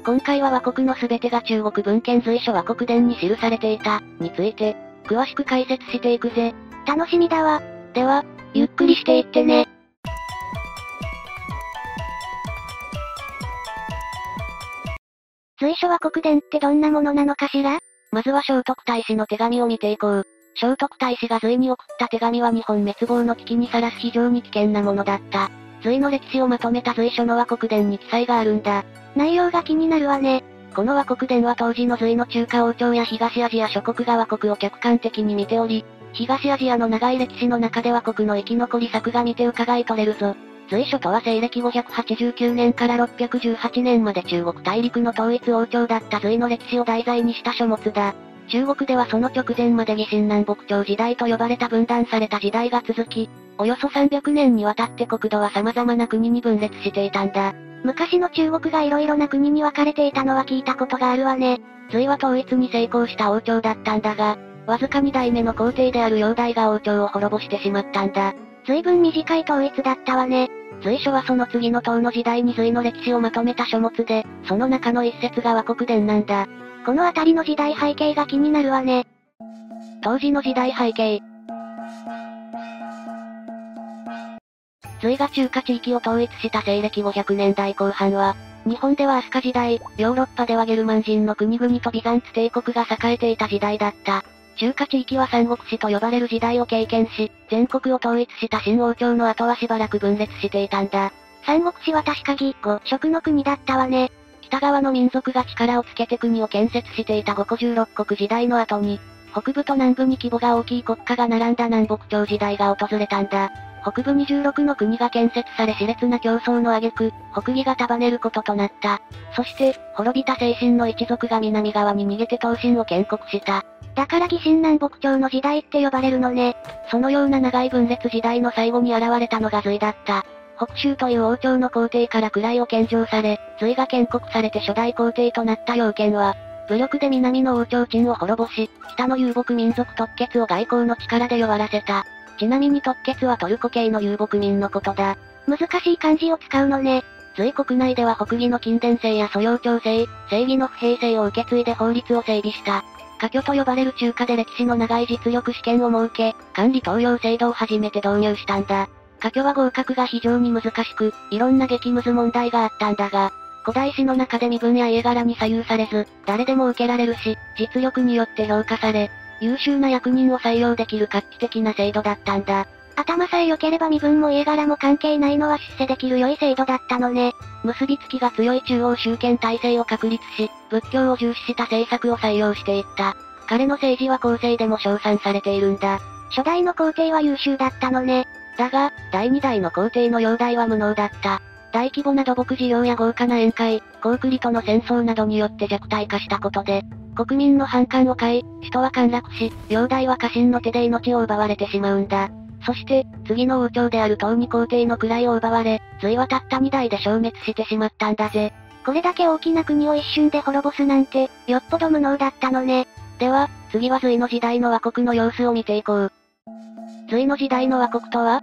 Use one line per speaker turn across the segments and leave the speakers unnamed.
今回は倭国のすべてが中国文献随書倭国伝に記されていた、について、詳しく解説していくぜ。
楽しみだわ。
では、ゆっくりしていってね。
随書倭国伝ってどんなものなのかしら？
まずは聖徳太子の手紙を見ていこう。聖徳太子が隋に送った手紙は日本滅亡の危機にさらす非常に危険なものだった。隋の歴史をまとめた随書の倭国伝に記載があるんだ。
内容が気になるわね。
この倭国伝は当時の隋の中華王朝や東アジア諸国が倭国を客観的に見ており、東アジアの長い歴史の中で倭国の生き残り策が見て伺い取れるぞ。随書とは西暦589年から618年まで中国大陸の統一王朝だった隋の歴史を題材にした書物だ。中国ではその直前まで魏晋南北朝時代と呼ばれた分断された時代が続き、およそ300年にわたって国土は様々な国に分裂していたんだ。
昔の中国が色々な国に分かれていたのは聞いたことがあるわね。
隋は統一に成功した王朝だったんだが、わずか2代目の皇帝である煬帝が王朝を滅ぼしてしまったんだ。
随分短い統一だったわね。
随書はその次の唐の時代に隋の歴史をまとめた書物で、その中の一節が倭国伝なんだ。
このあたりの時代背景が気になるわね。
当時の時代背景。隋が中華地域を統一した西暦500年代後半は、日本では飛鳥時代、ヨーロッパではゲルマン人の国々とビザンツ帝国が栄えていた時代だった。中華地域は三国志と呼ばれる時代を経験し、全国を統一した新王朝の後はしばらく分裂していたんだ。
三国志は確か魏、呉、蜀の国だったわね。
北側の民族が力をつけて国を建設していた五胡十六国時代の後に、北部と南部に規模が大きい国家が並んだ南北朝時代が訪れたんだ。北部に16の国が建設され熾烈な競争の挙句、北魏が束ねることとなった。そして、滅びた西晋の一族が南側に逃げて東晋を建国した。
だから魏晋南北朝の時代って呼ばれるのね。
そのような長い分裂時代の最後に現れたのが隋だった。北州という王朝の皇帝から位を献上され、隋が建国されて初代皇帝となった楊堅は、武力で南の王朝陳を滅ぼし、北の遊牧民族突厥を外交の力で弱らせた。ちなみに突厥はトルコ系の遊牧民のことだ。
難しい漢字を使うのね。
隋国内では北魏の近伝制や素養調制、正義の不平制を受け継いで法律を整備した。科挙と呼ばれる中華で歴史の長い実力試験を設け、管理登用制度を初めて導入したんだ。科挙は合格が非常に難しく、いろんな激ムズ問題があったんだが、古代史の中で身分や家柄に左右されず、誰でも受けられるし、実力によって評価され、優秀な役人を採用できる画期的な制度だったんだ。
頭さえ良ければ身分も家柄も関係ないのは出世できる良い制度だったのね。
結びつきが強い中央集権体制を確立し、仏教を重視した政策を採用していった。彼の政治は後世でも称賛されているんだ。
初代の皇帝は優秀だったのね。
だが、第2代の皇帝の煬帝は無能だった。大規模な土木事業や豪華な宴会、高句麗との戦争などによって弱体化したことで、国民の反感を買い、首都は陥落し、煬帝は家臣の手で命を奪われてしまうんだ。そして、次の王朝である東二皇帝の位を奪われ、隋はたった2代で消滅してしまったんだぜ。
これだけ大きな国を一瞬で滅ぼすなんて、よっぽど無能だったのね。
では、次は隋の時代の倭国の様子を見ていこう。隋の時代の倭国とは？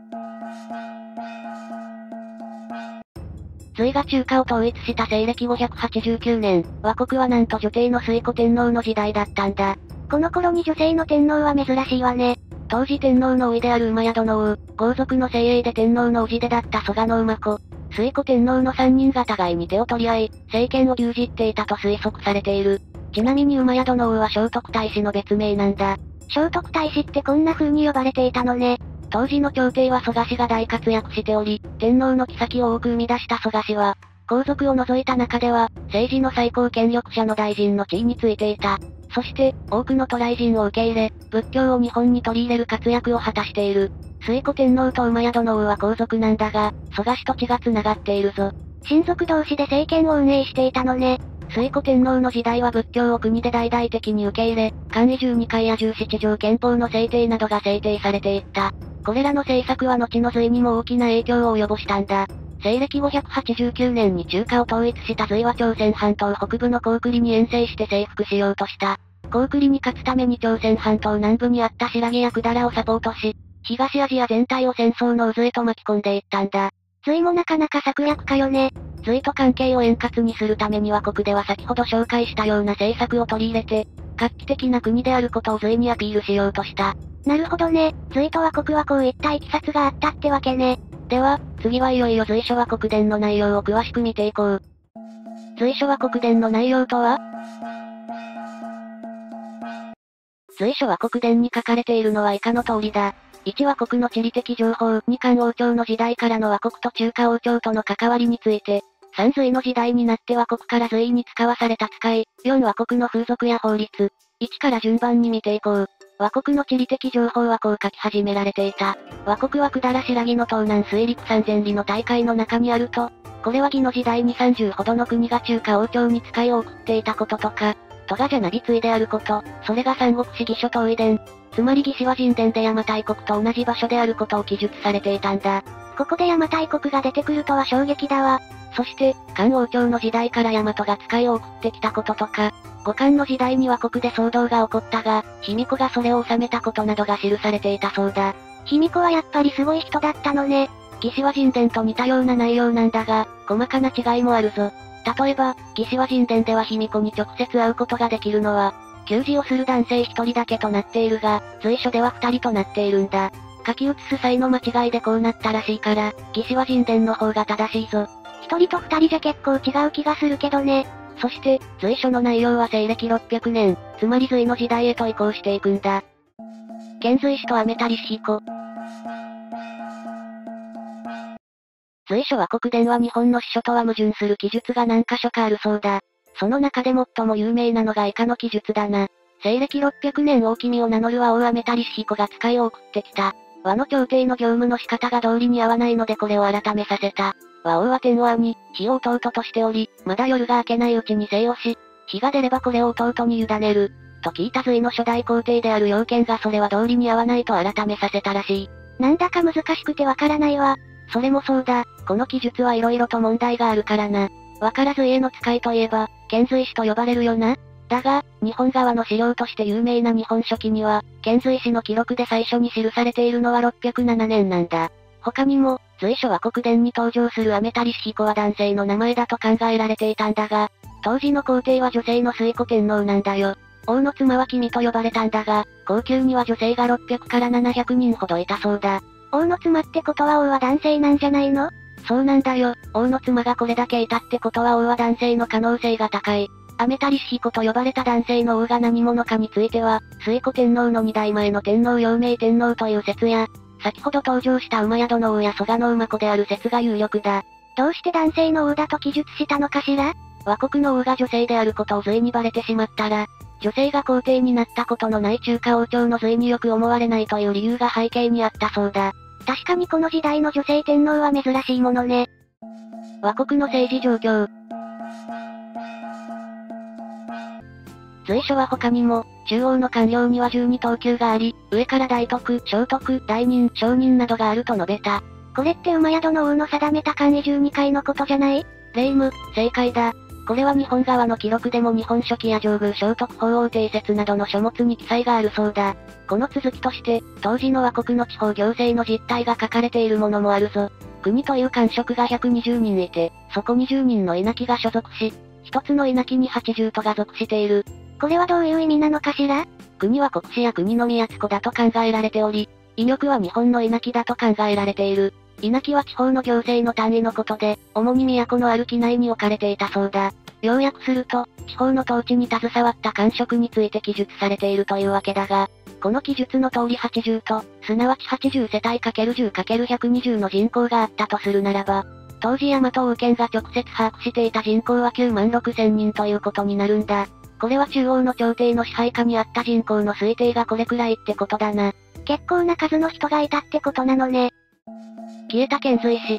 隋が中華を統一した西暦589年、倭国はなんと女帝の推古天皇の時代だったんだ。
この頃に女性の天皇は珍しいわね。
当時天皇の甥である馬宿の王、豪族の精鋭で天皇の叔父でだった蘇我馬子、推古天皇の3人が互いに手を取り合い、政権を牛耳っていたと推測されている。ちなみに馬宿の王は聖徳太子の別名なんだ。
聖徳太子ってこんな風に呼ばれていたのね。
当時の朝廷は蘇我氏が大活躍しており、天皇の后を多く生み出した蘇我氏は、皇族を除いた中では、政治の最高権力者の大臣の地位についていた。そして、多くの渡来人を受け入れ、仏教を日本に取り入れる活躍を果たしている。推古天皇と馬宿の王は皇族なんだが、蘇我氏と血が繋がっているぞ。
親族同士で政権を運営していたのね。
推古天皇の時代は仏教を国で大々的に受け入れ、簡易12回や17条憲法の制定などが制定されていった。これらの政策は後の隋にも大きな影響を及ぼしたんだ。西暦589年に中華を統一した隋は朝鮮半島北部の高句麗に遠征して征服しようとした。高句麗に勝つために朝鮮半島南部にあった新羅や百済をサポートし、東アジア全体を戦争の渦へと巻き込んでいったんだ。
隋もなかなか策略家よね。
隋と関係を円滑にするために倭国では先ほど紹介したような政策を取り入れて、画期的な国であることを隋にアピールしようとした。
なるほどね、隋と倭国はこういった経緯があったってわけね。
では、次はいよいよ隋書倭国伝の内容を詳しく見ていこう。隋書倭国伝の内容とは？隋書倭国伝に書かれているのは以下の通りだ。1倭国の地理的情報、2漢王朝の時代からの倭国と中華王朝との関わりについて、3隋の時代になって倭国から隋に使わされた使い、4倭国の風俗や法律、1から順番に見ていこう。倭国の地理的情報はこう書き始められていた。倭国は百済新羅の東南水陸3000里の大海の中にあると、これは魏の時代に30ほどの国が中華王朝に使いを送っていたこととか、都がじゃなびついであること、それが三国志義書等遺伝、つまり魏志倭人伝で邪馬台国と同じ場所であることを記述されていたんだ。
ここで邪馬台国が出てくるとは衝撃だわ。
そして、漢王朝の時代から大和が使いを送ってきたこととか、後漢の時代に倭国で騒動が起こったが、卑弥呼がそれを収めたことなどが記されていたそうだ。
卑弥呼はやっぱりすごい人だったのね。
魏志倭人伝と似たような内容なんだが、細かな違いもあるぞ。例えば、魏志倭人伝では卑弥呼に直接会うことができるのは、給仕をする男性1人だけとなっているが、隋書では2人となっているんだ。書き写す際の間違いでこうなったらしいから、魏志倭人伝の方が正しいぞ。
1人と2人じゃ結構違う気がするけどね。
そして、隋書の内容は西暦600年、つまり隋の時代へと移行していくんだ。遣隋使と雨足し彦。隋書倭国伝は日本の史書とは矛盾する記述が何箇所かあるそうだ。その中で最も有名なのが以下の記述だな。西暦600年大君を名乗るは大雨足し彦が使いを送ってきた。倭の朝廷の業務の仕方が道理に合わないのでこれを改めさせた。倭王は天を兄、日を弟としており、まだ夜が明けないうちに生をし、日が出ればこれを弟に委ねる。と聞いた隋の初代皇帝である楊堅がそれは道理に合わないと改めさせたらしい。
なんだか難しくてわからないわ。
それもそうだ、この記述は色々と問題があるからな。わからず家の使いといえば、遣隋使と呼ばれるよな。だが、日本側の資料として有名な日本書紀には、遣隋使の記録で最初に記されているのは607年なんだ。他にも、隋書倭国伝に登場する雨足し彦は男性の名前だと考えられていたんだが、当時の皇帝は女性の推古天皇なんだよ。王の妻は君と呼ばれたんだが、後宮には女性が600から700人ほどいたそうだ。
王の妻ってことは王は男性なんじゃないの？
そうなんだよ。王の妻がこれだけいたってことは王は男性の可能性が高い。雨足し彦と呼ばれた男性の王が何者かについては、推古天皇の2代前の天皇陽明天皇という説や、先ほど登場した馬宿の王や蘇我の馬子である説が有力だ。
どうして男性の王だと記述したのかしら？
倭国の王が女性であることを隋にバレてしまったら、女性が皇帝になったことのない中華王朝の隋によく思われないという理由が背景にあったそうだ。
確かにこの時代の女性天皇は珍しいものね。
倭国の政治状況。隋書は他にも、中央の官僚には12等級があり、上から大徳、小徳、大任、小任などがあると述べた。
これって馬宿の王の定めた官位12階のことじゃない？
霊夢、正解だ。これは日本側の記録でも日本書紀や上宮聖徳法王定説などの書物に記載があるそうだ。この続きとして、当時の倭国の地方行政の実態が書かれているものもあるぞ。国という官職が120人いて、そこ20人の稲木が所属し、一つの稲木に80都が属している。
これはどういう意味なのかしら？
国は国司や国の宮津子だと考えられており、威力は日本の稲木だと考えられている。稲木は地方の行政の単位のことで、主に都のある畿内に置かれていたそうだ。要約すると、地方の統治に携わった官職について記述されているというわけだが、この記述の通り80と、すなわち80世帯 ×10×120 の人口があったとするならば、当時大和王権が直接把握していた人口は9万6000人ということになるんだ。これは中央の朝廷の支配下にあった人口の推定がこれくらいってことだな。
結構な数の人がいたってことなのね。
消えた遣隋使。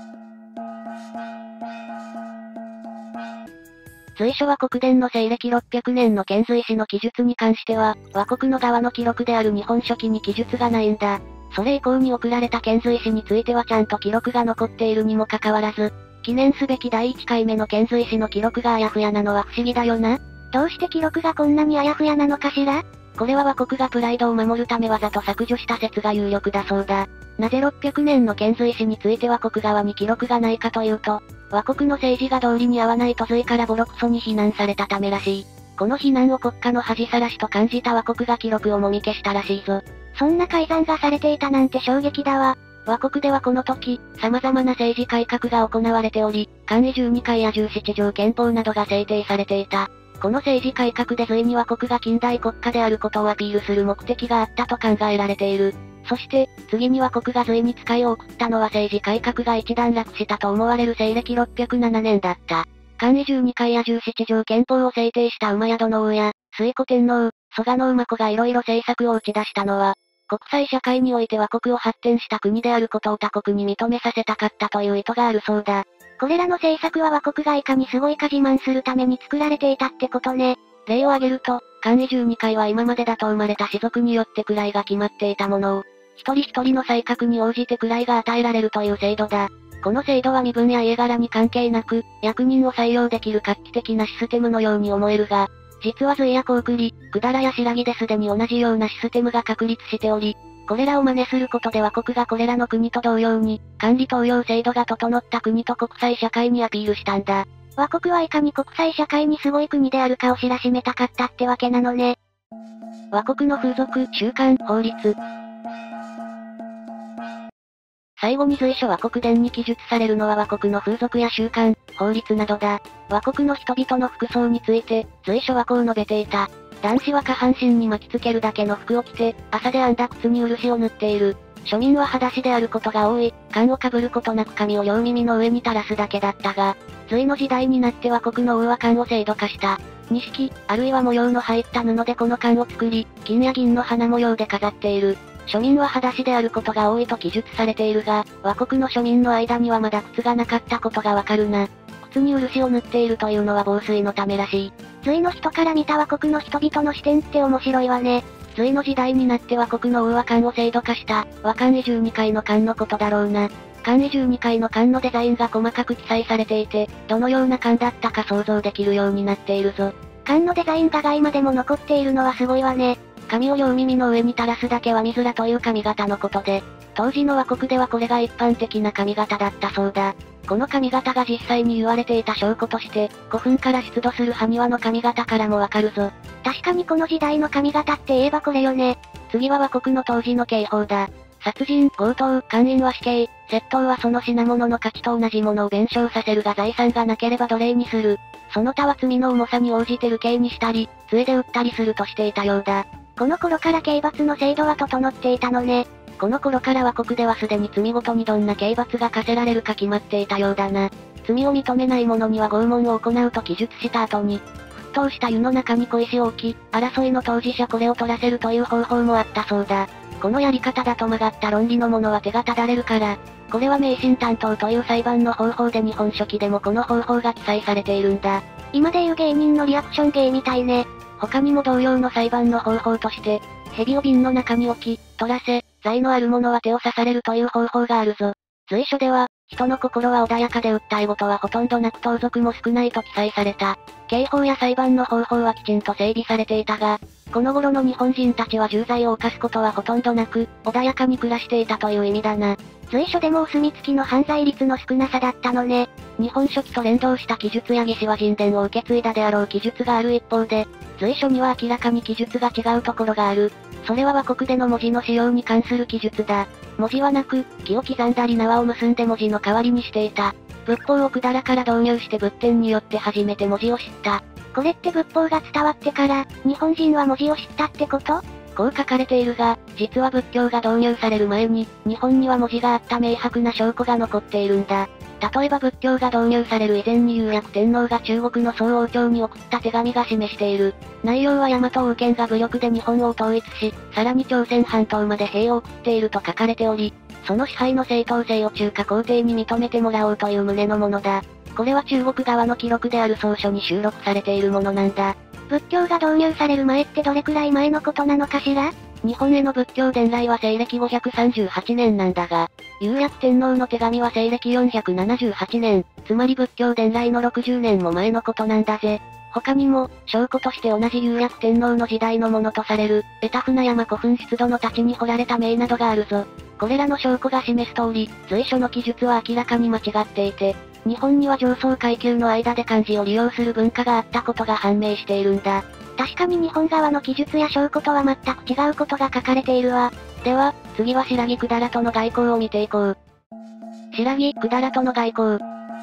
隋書倭国伝の西暦600年の遣隋使の記述に関しては、倭国の側の記録である日本書紀に記述がないんだ。それ以降に送られた遣隋使についてはちゃんと記録が残っているにもかかわらず、記念すべき第1回目の遣隋使の記録があやふやなのは不思議だよな。
どうして記録がこんなにあやふやなのかしら？
これは倭国がプライドを守るためわざと削除した説が有力だそうだ。 なぜ600年の遣隋使について倭国側に記録がないかというと、倭国の政治が道理に合わないと隋からボロクソに非難されたためらしい。この非難を国家の恥さらしと感じた倭国が記録をもみ消したらしいぞ。
そんな改ざんがされていたなんて衝撃だわ。
倭国ではこの時、様々な政治改革が行われており、簡易12回や17条憲法などが制定されていた。この政治改革で隋に倭国が近代国家であることをアピールする目的があったと考えられている。そして、次に倭国が隋に使いを送ったのは政治改革が一段落したと思われる西暦607年だった。簡易12回や17条憲法を制定した馬宿の王や、推古天皇、蘇我馬子がいろいろ政策を打ち出したのは、国際社会において倭国を発展した国であることを他国に認めさせたかったという意図があるそうだ。
これらの政策は倭国がいかにすごいか自慢するために作られていたってことね。
例を挙げると、簡易12回は今までだと生まれた氏族によって位が決まっていたものを、一人一人の才覚に応じて位が与えられるという制度だ。この制度は身分や家柄に関係なく、役人を採用できる画期的なシステムのように思えるが、実は隋や高句麗、百済や新羅ですでに同じようなシステムが確立しており、これらを真似することで倭国がこれらの国と同様に、管理登用制度が整った国と国際社会にアピールしたんだ。
倭国はいかに国際社会にすごい国であるかを知らしめたかったってわけなのね。
倭国の風俗、習慣、法律。最後に随所倭国伝に記述されるのは倭国の風俗や習慣、法律などだ。倭国の人々の服装について、随所はこう述べていた。男子は下半身に巻きつけるだけの服を着て、麻で編んだ靴に漆を塗っている。庶民は裸足であることが多い。冠をかぶることなく髪を両耳の上に垂らすだけだったが、隋の時代になって倭国の王は冠を制度化した。錦、あるいは模様の入った布でこの冠を作り、金や銀の花模様で飾っている。庶民は裸足であることが多いと記述されているが、倭国の庶民の間にはまだ靴がなかったことがわかるな。靴に漆を塗っているというのは防水のためらしい。
隋の人から見た倭国の人々の視点って面白いわね。
隋の時代になって倭国の王は冠を制度化した、和漢位12回の冠のことだろうな。漢位12回の冠のデザインが細かく記載されていて、どのような冠だったか想像できるようになっているぞ。
冠のデザインが今でも残っているのはすごいわね。
髪を両耳の上に垂らすだけは見づらという髪型のことで、当時の倭国ではこれが一般的な髪型だったそうだ。この髪型が実際に言われていた証拠として、古墳から出土する埴輪の髪型からもわかるぞ。
確かにこの時代の髪型って言えばこれよね。
次は倭国の当時の刑法だ。殺人、強盗、姦淫は死刑、窃盗はその品物の価値と同じものを弁償させるが財産がなければ奴隷にする。その他は罪の重さに応じて流刑にしたり、杖で打ったりするとしていたようだ。
この頃から刑罰の制度は整っていたのね。
この頃から倭国ではすでに罪ごとにどんな刑罰が課せられるか決まっていたようだな。罪を認めない者には拷問を行うと記述した後に、沸騰した湯の中に小石を置き、争いの当事者これを取らせるという方法もあったそうだ。このやり方だと曲がった論理の者は手がただれるから、これは迷信担当という裁判の方法で日本書紀でもこの方法が記載されているんだ。
今でいう芸人のリアクション芸みたいね。
他にも同様の裁判の方法として、蛇を瓶の中に置き、取らせ、罪のある者は手を刺されるという方法があるぞ。随所では、人の心は穏やかで訴え事はほとんどなく盗賊も少ないと記載された。刑法や裁判の方法はきちんと整備されていたが、この頃の日本人たちは重罪を犯すことはほとんどなく、穏やかに暮らしていたという意味だな。
随所でもお墨付きの犯罪率の少なさだったのね。
日本書紀と連動した記述や魏志倭人伝を受け継いだであろう記述がある一方で、随所には明らかに記述が違うところがある。それは倭国での文字の使用に関する記述だ。文字はなく、木を刻んだり縄を結んで文字の代わりにしていた。仏法を百済から導入して仏典によって初めて文字を知った。
これって仏法が伝わってから、日本人は文字を知ったってこと？
こう書かれているが、実は仏教が導入される前に、日本には文字があった明白な証拠が残っているんだ。例えば仏教が導入される以前に有薬天皇が中国の宋王朝に送った手紙が示している。内容は大和王権が武力で日本を統一し、さらに朝鮮半島まで兵を送っていると書かれており、その支配の正当性を中華皇帝に認めてもらおうという旨のものだ。これは中国側の記録である草書に収録されているものなんだ。
仏教が導入される前ってどれくらい前のことなのかしら？
日本への仏教伝来は西暦538年なんだが、有薬天皇の手紙は西暦478年、つまり仏教伝来の60年も前のことなんだぜ。他にも、証拠として同じ有薬天皇の時代のものとされる、江田船山古墳出土の太刀に彫られた銘などがあるぞ。 これらの証拠が示す通り、随所の記述は明らかに間違っていて、日本には上層階級の間で漢字を利用する文化があったことが判明しているんだ。
確かに日本側の記述や証拠とは全く違うことが書かれているわ。
では、次は白木百済との外交を見ていこう。白木百済との外交。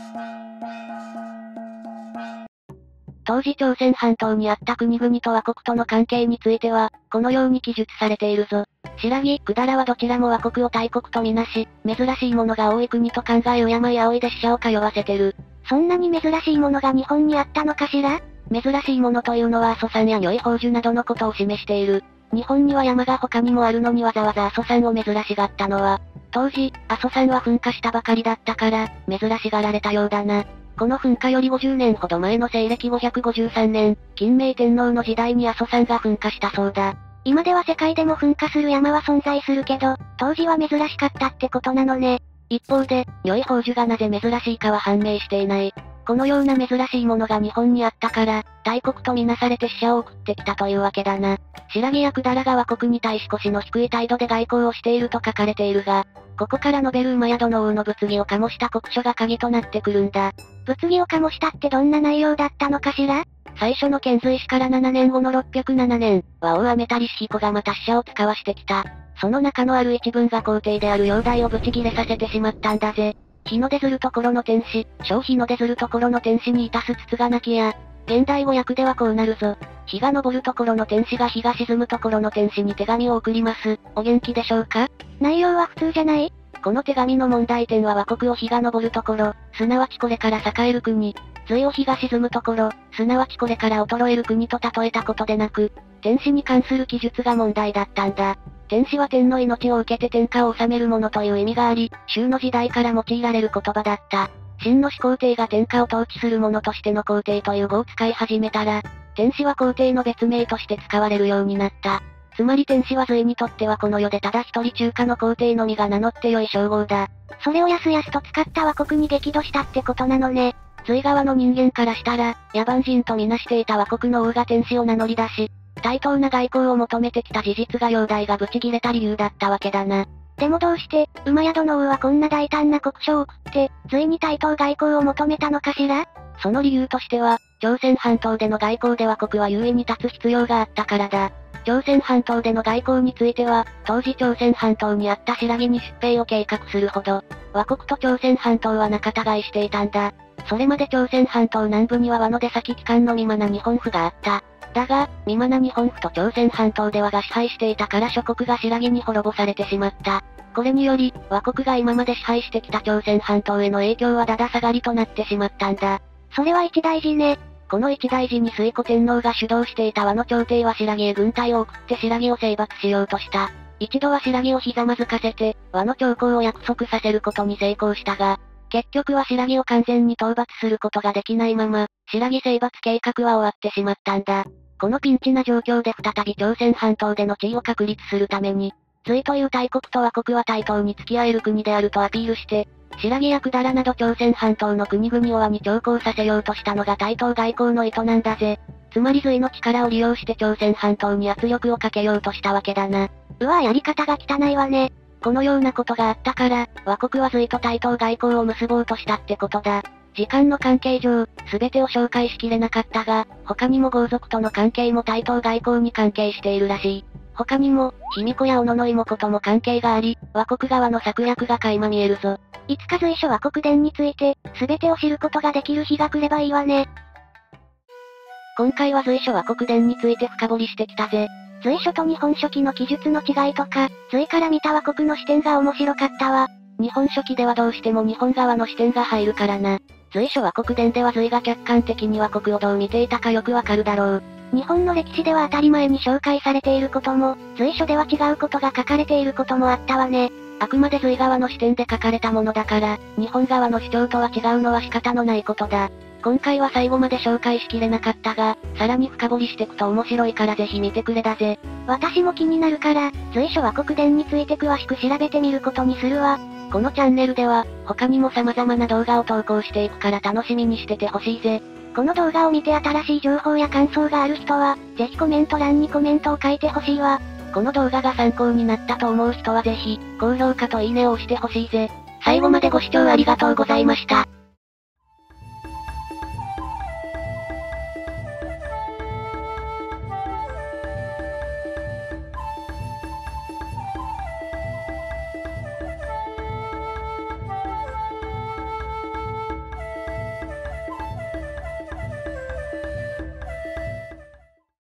当時朝鮮半島にあった国々と倭国との関係については、このように記述されているぞ。白木百済はどちらも倭国を大国とみなし、珍しいものが多い国と考え敬い仰いで死者を通わせてる。
そんなに珍しいものが日本にあったのかしら？
珍しいものというのは阿蘇山や如意宝珠などのことを示している。日本には山が他にもあるのにわざわざ阿蘇山を珍しがったのは、当時、阿蘇山は噴火したばかりだったから、珍しがられたようだな。この噴火より50年ほど前の西暦553年、金明天皇の時代に阿蘇山が噴火したそうだ。
今では世界でも噴火する山は存在するけど、当時は珍しかったってことなのね。
一方で、如意宝珠がなぜ珍しいかは判明していない。このような珍しいものが日本にあったから、大国とみなされて死者を送ってきたというわけだな。白木や百済が倭国に対し腰の低い態度で外交をしていると書かれているが、ここから述べる馬宿の王の物議を醸した国書が鍵となってくるんだ。
物議を醸したってどんな内容だったのかしら？
最初の遣隋使から7年後の607年は大雨垂彦がまた死者を使わしてきた。その中のある一文が皇帝である煬帝をブチギレさせてしまったんだぜ。日の出ずるところの天使、小日の出ずるところの天使にいたす筒がなきや。現代語訳ではこうなるぞ。日が昇るところの天使が日が沈むところの天使に手紙を送ります。お元気でしょうか？
内容は普通じゃない？
この手紙の問題点は倭国を日が昇るところ、すなわちこれから栄える国、隋を日が沈むところ、すなわちこれから衰える国と例えたことでなく、天使に関する記述が問題だったんだ。天使は天の命を受けて天下を治めるものという意味があり、周の時代から用いられる言葉だった。秦の始皇帝が天下を統治する者としての皇帝という語を使い始めたら、天使は皇帝の別名として使われるようになった。つまり天使は隋にとってはこの世でただ一人中華の皇帝のみが名乗って良い称号だ。
それをやすやすと使った倭国に激怒したってことなのね。
隋側の人間からしたら、野蛮人とみなしていた倭国の王が天使を名乗り出し、対等な外交を求めてきた事実が煬帝がブチギレた理由だったわけだな。
でもどうして、馬宿の王はこんな大胆な国書を送って、隋に対等外交を求めたのかしら？
その理由としては、朝鮮半島での外交で倭国は優位に立つ必要があったからだ。朝鮮半島での外交については、当時朝鮮半島にあった新羅に出兵を計画するほど、倭国と朝鮮半島は仲違いしていたんだ。それまで朝鮮半島南部には倭の出先機関の御真日本府があった。だが、御真日本府と朝鮮半島ではが支配していたから諸国が新羅に滅ぼされてしまった。これにより、倭国が今まで支配してきた朝鮮半島への影響はだだ下がりとなってしまったんだ。
それは一大事ね。
この一大事に推古天皇が主導していた倭の朝廷は新羅へ軍隊を送って新羅を征伐しようとした。一度は新羅をひざまずかせて、倭の兆候を約束させることに成功したが、結局は新羅を完全に討伐することができないまま、新羅征伐計画は終わってしまったんだ。このピンチな状況で再び朝鮮半島での地位を確立するために、隋という大国と倭国は対等に付き合える国であるとアピールして、新羅や百済など朝鮮半島の国々を倭に徴工させようとしたのが対等外交の意図なんだぜ。つまり隋の力を利用して朝鮮半島に圧力をかけようとしたわけだな。
うわぁ、やり方が汚いわね。
このようなことがあったから、倭国は隋と対等外交を結ぼうとしたってことだ。時間の関係上、すべてを紹介しきれなかったが、他にも豪族との関係も対等外交に関係しているらしい。他にも、卑弥呼や小野の妹とも関係があり、倭国側の策略が垣間見えるぞ。
いつか随所倭国伝について、すべてを知ることができる日が来ればいいわね。
今回は随所倭国伝について深掘りしてきたぜ。
随所と日本書紀の記述の違いとか、隋から見た倭国の視点が面白かったわ。
日本書紀ではどうしても日本側の視点が入るからな。随所倭国伝では隋が客観的に倭国をどう見ていたかよくわかるだろう。
日本の歴史では当たり前に紹介されていることも、随所では違うことが書かれていることもあったわね。
あくまで隋側の視点で書かれたものだから、日本側の主張とは違うのは仕方のないことだ。今回は最後まで紹介しきれなかったが、さらに深掘りしてくと面白いからぜひ見てくれだぜ。
私も気になるから、随所倭国伝について詳しく調べてみることにするわ。
このチャンネルでは、他にも様々な動画を投稿していくから楽しみにしててほしいぜ。
この動画を見て新しい情報や感想がある人は、ぜひコメント欄にコメントを書いてほしいわ。
この動画が参考になったと思う人はぜひ、高評価といいねを押してほしいぜ。
最後までご視聴ありがとうございました。